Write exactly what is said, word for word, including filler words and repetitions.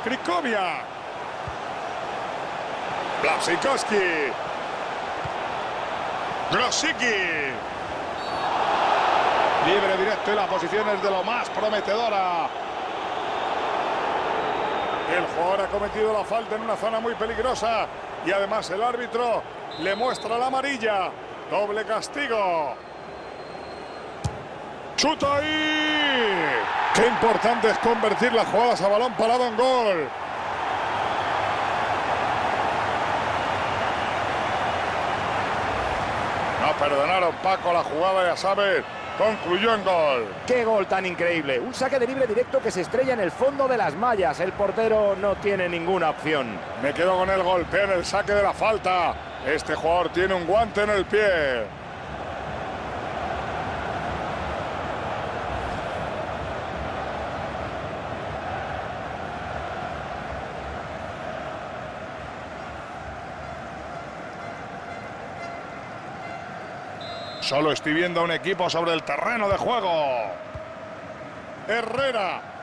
Krychovia. Błaszczykowski. Grosicki. Libre directo y la posición es de lo más prometedora. El jugador ha cometido la falta en una zona muy peligrosa y además el árbitro le muestra la amarilla. Doble castigo. ¡Chuta ahí! ¡Qué importante es convertir las jugadas a balón parado en gol! No perdonaron, Paco, la jugada, ya sabes, concluyó en gol. ¡Qué gol tan increíble! Un saque de libre directo que se estrella en el fondo de las mallas. El portero no tiene ninguna opción. Me quedo con el golpe en el saque de la falta. Este jugador tiene un guante en el pie. Solo estoy viendo a un equipo sobre el terreno de juego. Herrera.